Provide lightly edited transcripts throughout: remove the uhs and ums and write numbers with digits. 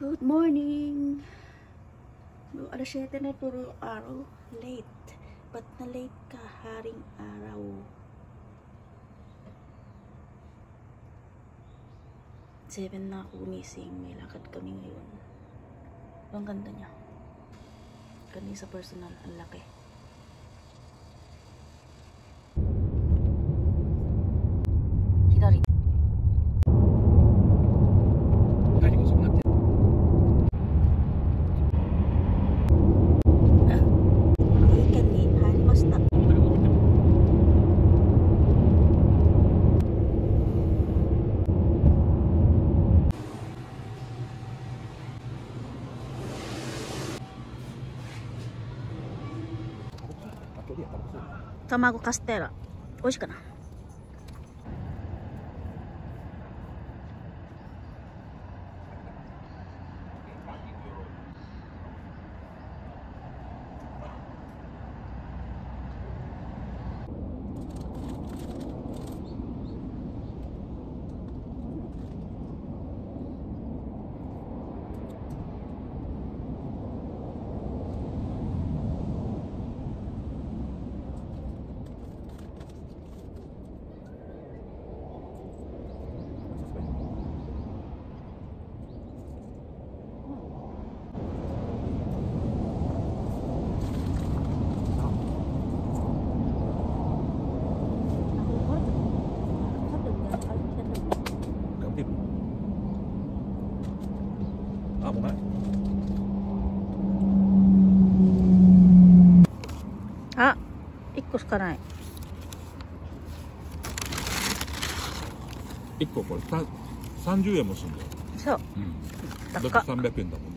Good morning! Alas 7 na puro araw. Late. Ba't na late ka, haring araw? 7 na ako gumising. May lakad kami ngayon. Ang ganda niya. Kanina sa personal, ang laki. Hidari. Tamago Castella. 美味しいかな。あ、1個しかない。 1個これ30円もするんだよ。 そう。 だって300円だもん。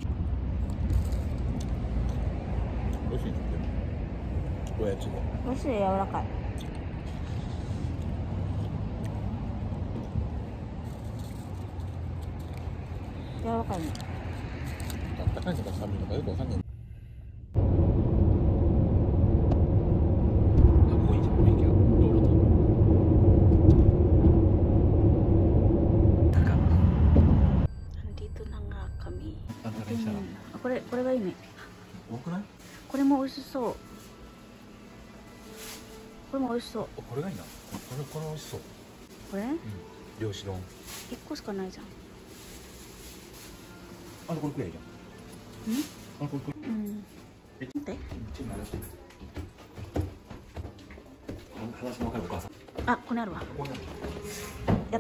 美味しいね。おやつで。 美味しい、柔らかい。柔らかいね。 あったかいのか寒いのかよくわかんない。 これがいいね。 多くない？ これも美味しそう。これも美味しそう。 これがいいな。これ美味しそう。 これ？ 漁師丼。 1個しかないじゃん。 あ、これくらいじゃん。あ、これくらい。 うん。待って。 話の分かるお母さん。 あ、ここにあるわ。やって。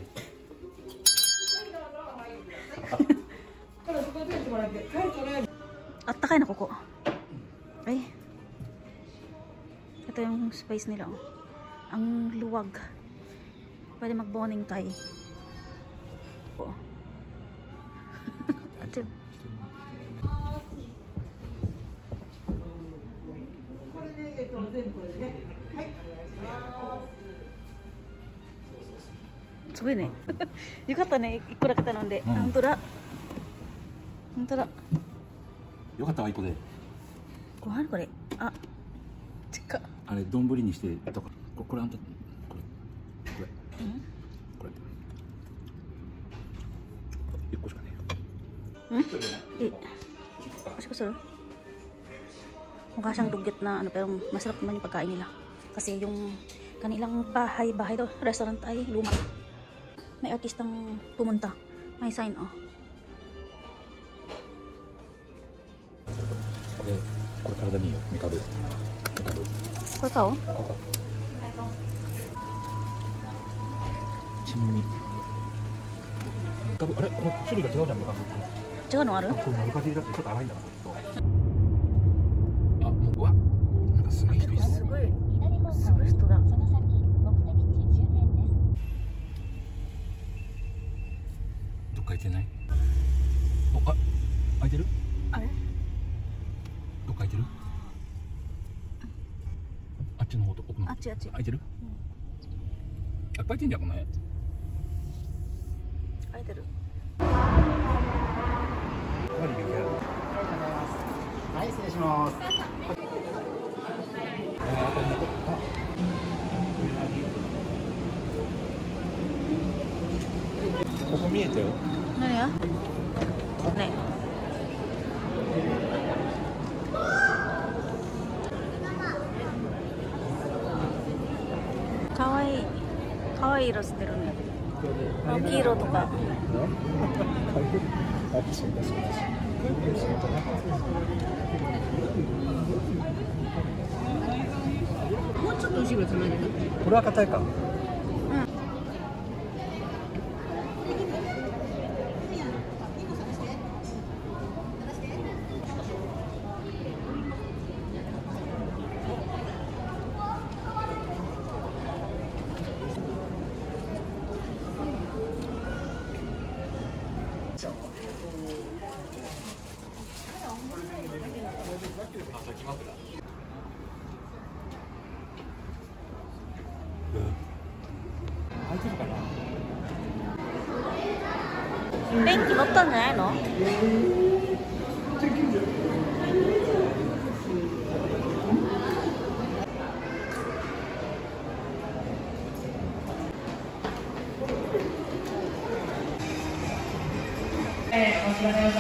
あったかいなここ。Ay. Ito yung space nila. Ang luwag. Pwede mag-bonding tayo. Ate. Sugoy ne. よかったね。1個だけ頼んで。本当だ。本当だ。 よかったわ、1個で。 ご飯これ。あ、近っ。 あれ丼にしてとか。これあんたこれ。これ。1個しかねえ。Kasi ko sir. Mukha siyang dugyot na ano, pero masarap naman yung pagkain nila. Kasi yung kanilang bahay daw, restaurant ay luma. May artistang pumunta. May sign oh. これ体にいいよ、メカブ。 これ買おう。 ちなみに。メカブ、あれ、この種類が違うじゃん、メカブ。 違うのある？ これ丸かじりだってちょっと粗いんだな。あ、もう、うわ。なんかすごい人いる。 すごい人だ。 どっか行ってない？お、あ、開いてる？ あれ？ どっか開いてる？あっちの方と奥の方。 あっち。 開いてる？あ、開いてんじゃん、この辺。 開いてる。 はい、失礼します。 ここ見えたよ。 何や？ ね。かわいい。かわいい色してるね。黄色とか。 もうちょっと後ろつまんでる。 これは硬いか。開いてるかな。 電気乗ったんじゃないの？ お待ちくださいました。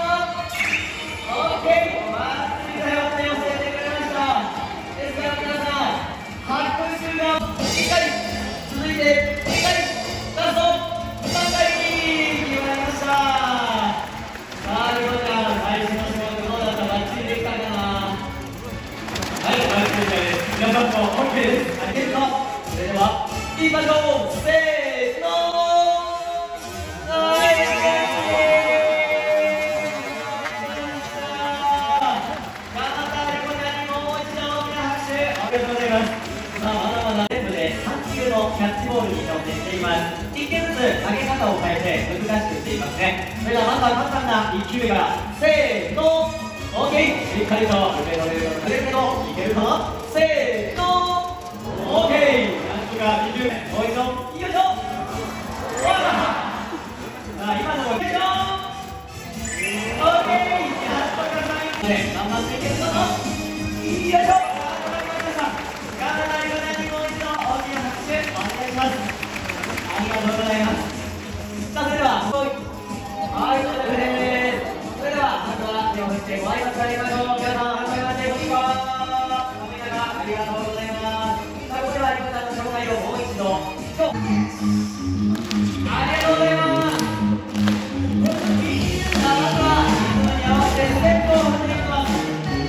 オッケー、お待ちください。教えてくれました。ですから皆さん、発表終了。しっかり続いて、しっかりラスト3回に決まりました。さあ、リコちゃん、最初の種目どうだった？バッチリできたかな？はい、バッチリです。皆さんも OK です。ありがとう。それでは、いきましょう。せーの。キャッチボールに挑戦しています。1球ずつ投げ方を変えて難しくしていますね。それではまずは簡単な1球目からせーの OK、 しっかりと腕のレベルが出るけどいけるかな。せーの OK、 なんとか2球目もう一度いきましょう。さあ今のもいきましょう。 OK、 なんとか3球目頑張っていけるかな。よいしょ。ありがとうございます。さあ、それでは、はい、それでは、まずは手を振ってご挨拶ありましょう。皆さん、改めまして、こんにちは。みんながありがとうございます。さあ、これでは、リコちゃんの紹介をもう一度。ありがとうございます。さあ、まずは、リズムに合わせてステップを踏んでいきます。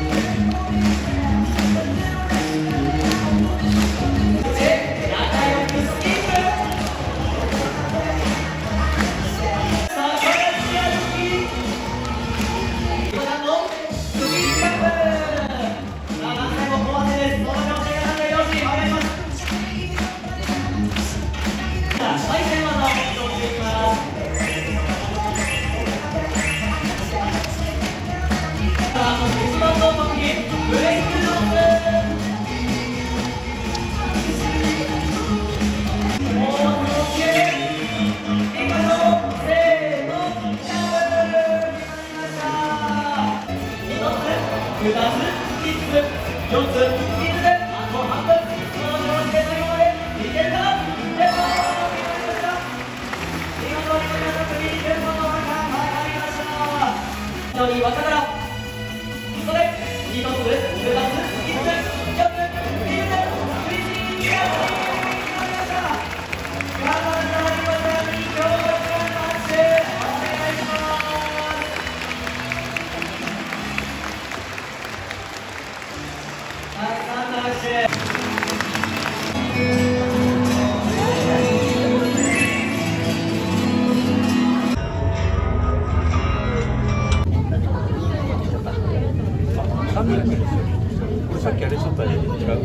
さっきあれちょっと違う。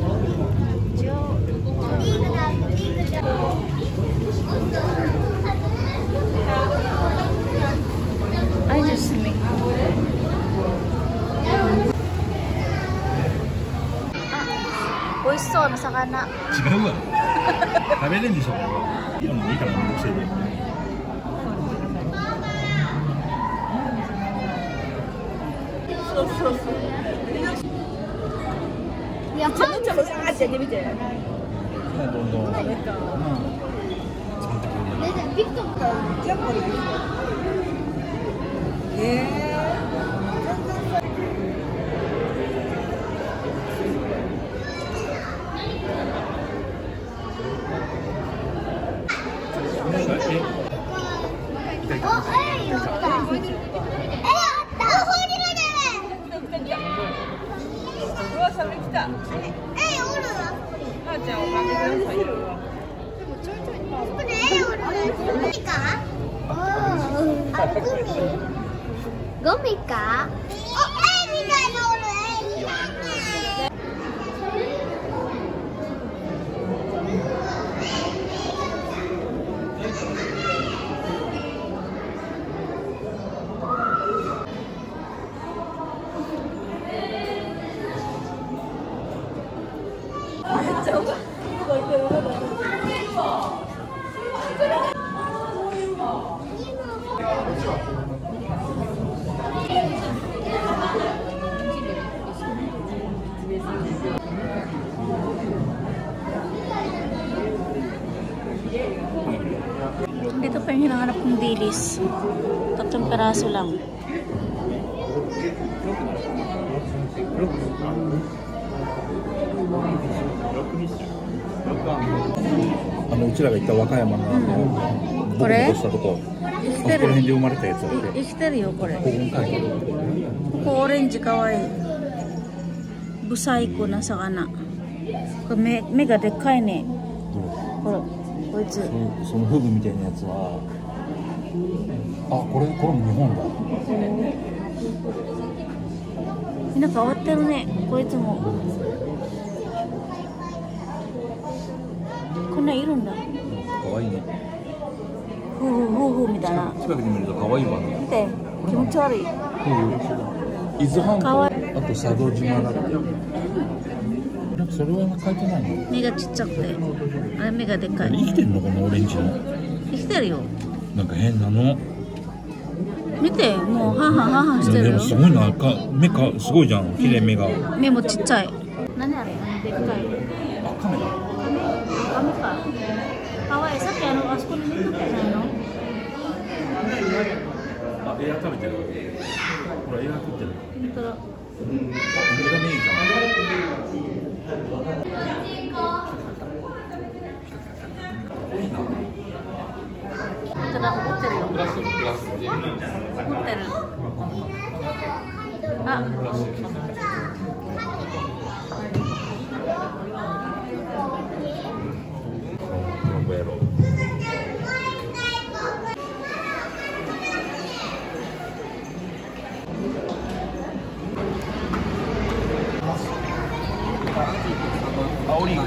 I just make 美味しそうな魚。 違うわ。食べれんでしょ。今のもいいからめんどくせえで。 そうそうそう。いや、ちょっとって見て。 どんどん。 ビクトンからジャンプできる。 ゴミか？みたいなおる。 Dito pa yung hinahanap kong dilis. 3 peraso lang. Ah, うちらが行った和歌山のボコボコしたとこ、 生きてる。 この辺で生まれたやつだって。 生きてるよこれ。 ここに書いてる。 ここオレンジかわいい。ブサイクな魚。これ目がでっかいね。ほらこいつ。 そのフグみたいなやつは、あ、これも日本だ。 みんな変わってるね。こいつも。こんなんいるんだ。 可愛いね。 ふうふうみたいな。 近くで見ると可愛いわね。 見て、気持ち悪い。 伊豆半島、 かわいあと佐渡島だって。それは書いてないの？ 目がちっちゃくて、あれ目がでっかい。 生きてんのこのオレンジの？ 生きてるよ。 なんか変なの。 見て、もうハハハハしてるよ。 でもすごいな、目かすごいじゃん、綺麗目が。 目もちっちゃい。何あれ？でっかい。 あ、カメだ。 カメか。かわいい。さっきあそこに寝とったじゃないの？ あ、エア食べてる。ほら、エア食ってる。 本当だ。 エアメインじゃん。 本当だ、怒ってるよ。怒ってる。あ。 アオリイカ。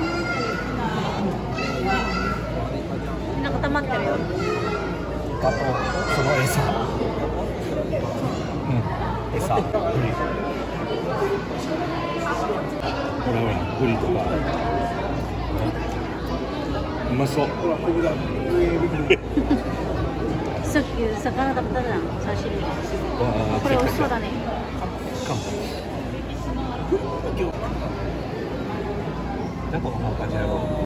みんな固まってるよ。 イカとその餌。餌。ほらほら、ブリとか。うまそう。 さっき魚食べたじゃん、刺身。これ美味しそうだね。 じゃあこのまま感じだろう。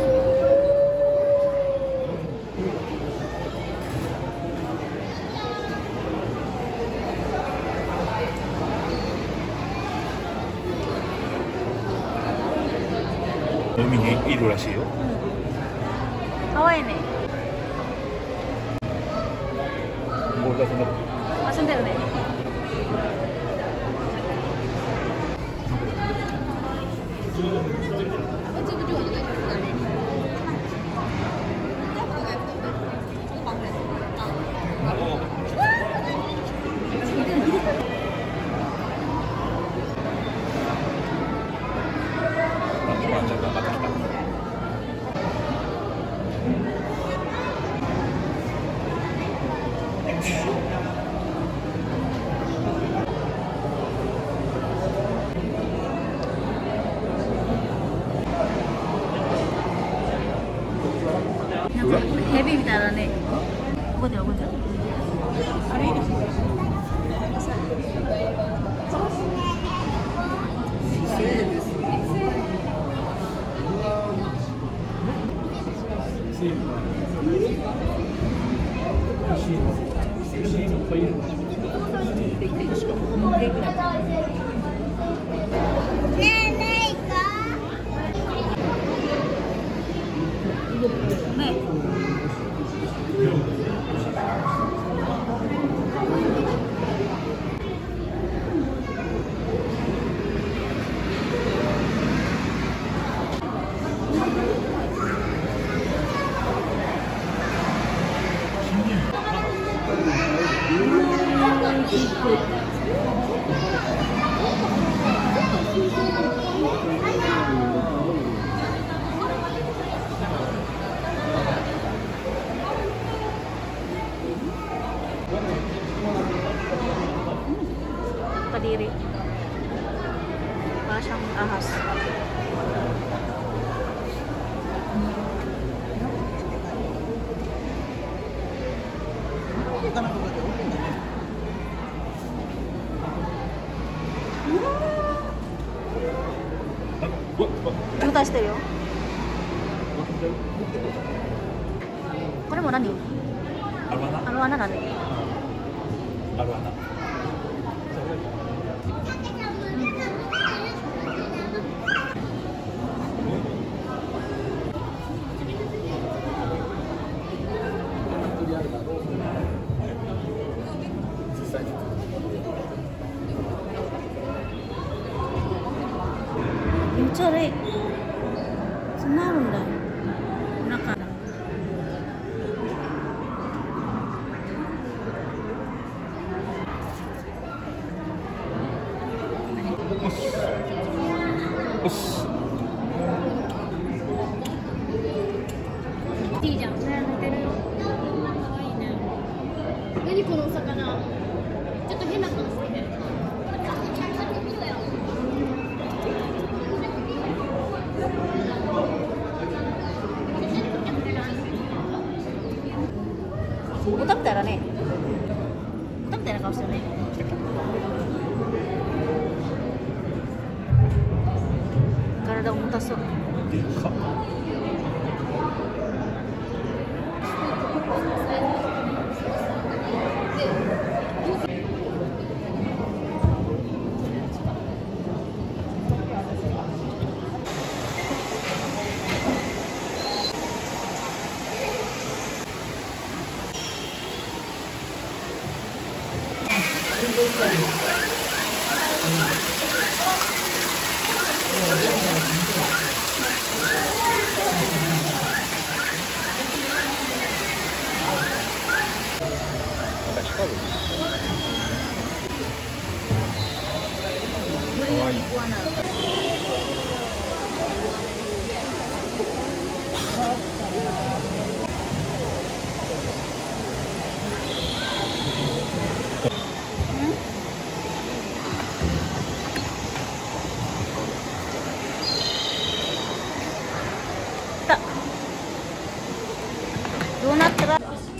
海にいるらしいよ。 かわいいね。 これがその遊んでるね。なんかヘビみたいだね。覚えてる覚えてる。あれいいですね。 Kadiri. Para siyang ahas. Ano tayo stereo? Ano mo nani? Arwana. Ano nani? Arwana. Cari senang dah nak いいじゃん。ね、寝てるよ。可愛いね。何このお魚。ちょっと変な顔してる。 Utap tara nih. Utap tara kau sini. Karena ada umutas tuh. でかっ。 Tak. Donat tera.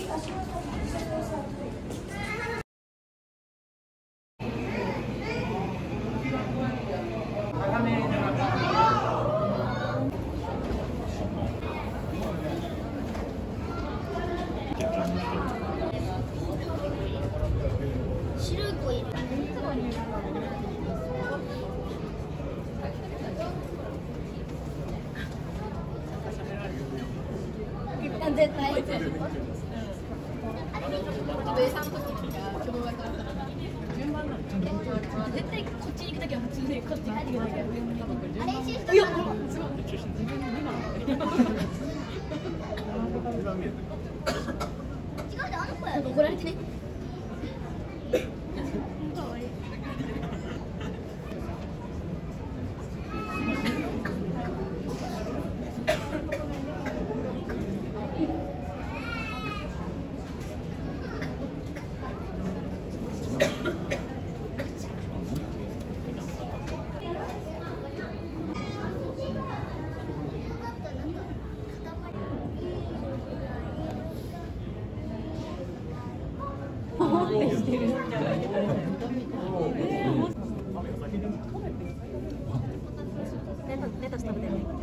Letas食べてるね。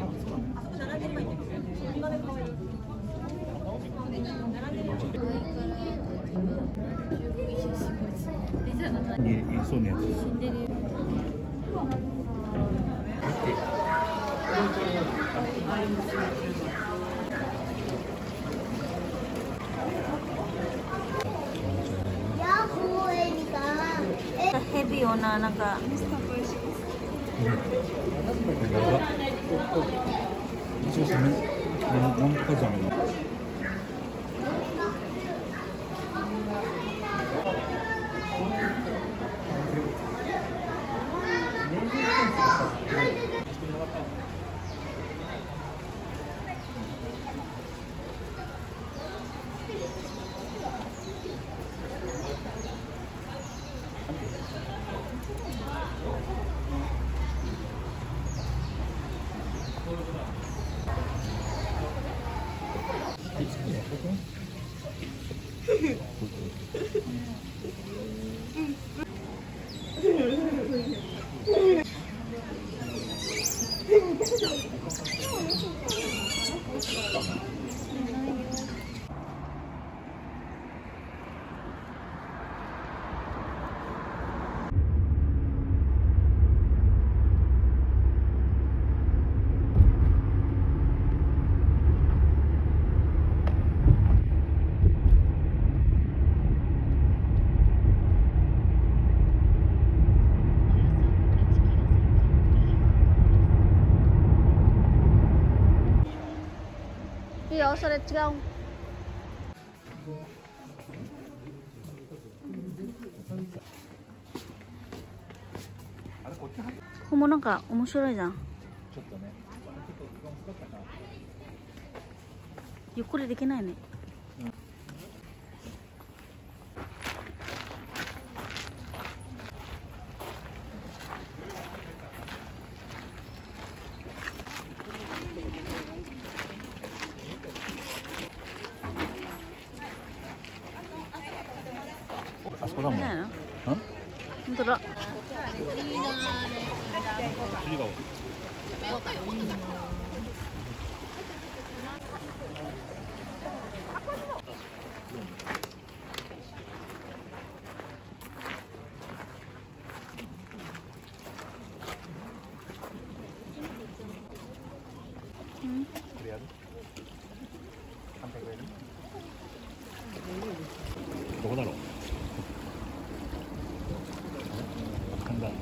並んでる。 いそうなやつ。 死んでるよ。 ヘビーななんか一応サメ、なんとかザメの。 いいよ、それ違う。ここもなんか面白いじゃん。 ちょっとね。 ゆっくりできないね。 あそこだもん。 ないの？ ん？ 本当だ。 次が。これやる？反対側やる？どこだろう？看だ。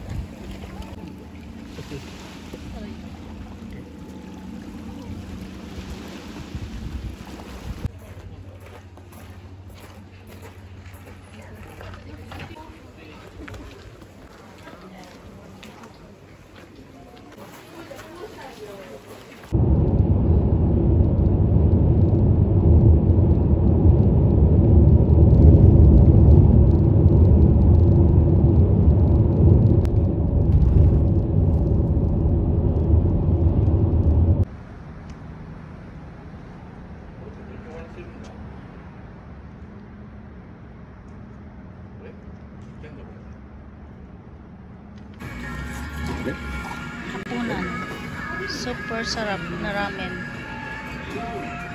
Hapunan. Super sarap na ramen.